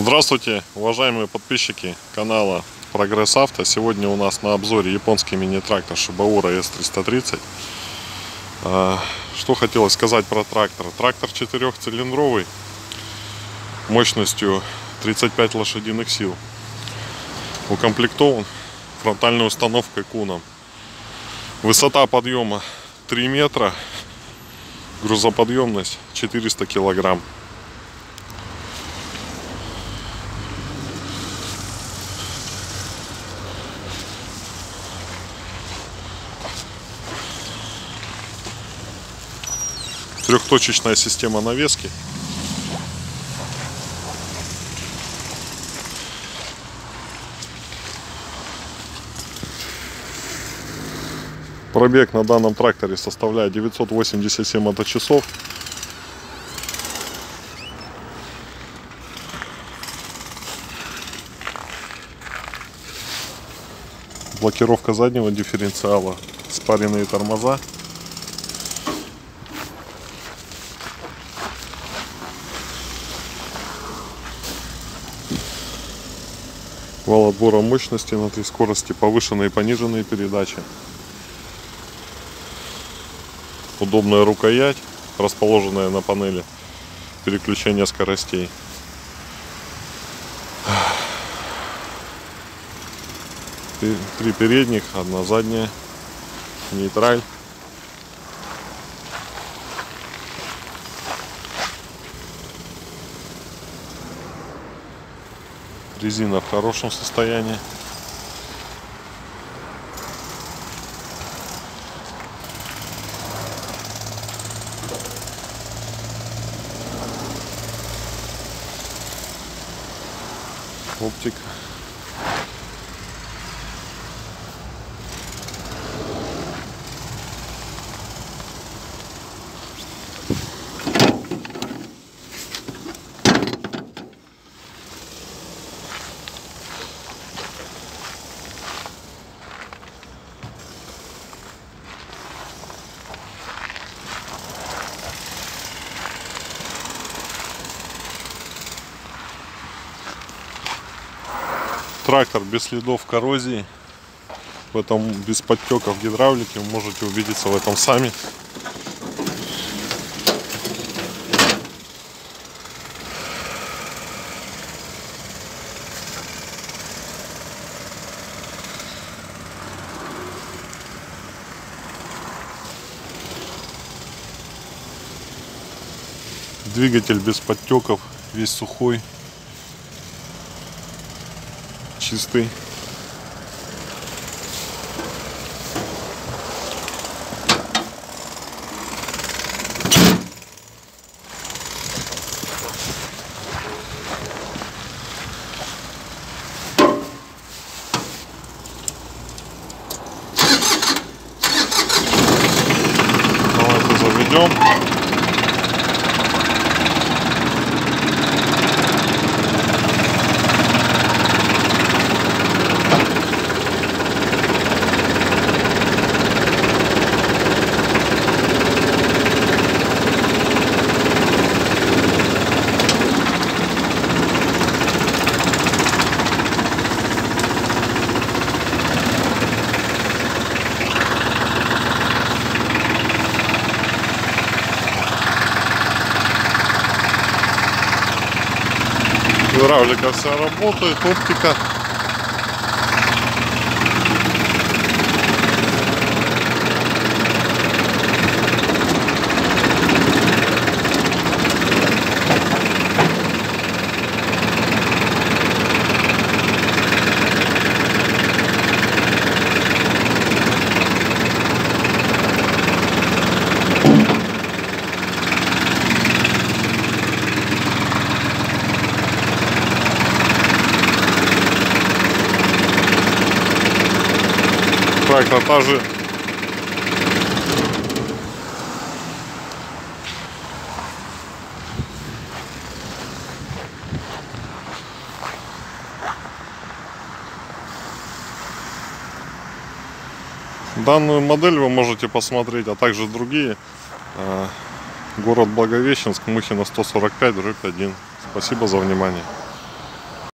Здравствуйте, уважаемые подписчики канала Прогресс Авто. Сегодня у нас на обзоре японский мини-трактор Shibauра S330. Что хотелось сказать про трактор. Трактор 4-цилиндровый, мощностью 35 лошадиных сил. Укомплектован фронтальной установкой Куна. Высота подъема 3 метра, грузоподъемность 400 килограмм. Трехточечная система навески. Пробег на данном тракторе составляет 987 моточасов. Блокировка заднего дифференциала, спаренные тормоза. Вал отбора мощности на 3 скорости, повышенные и пониженные передачи. Удобная рукоять, расположенная на панели переключения скоростей. Три передних, одна задняя, нейтраль. Резина в хорошем состоянии. Оптика. Трактор без следов коррозии, в этом без подтеков гидравлики, вы можете убедиться в этом сами. Двигатель без подтеков, весь сухой, чистый. Давайте заведем. Гидравлика вся работает, оптика. Трактор также данную модель вы можете посмотреть, а также другие. Город Благовещенск, Мухино 145/1. Спасибо за внимание.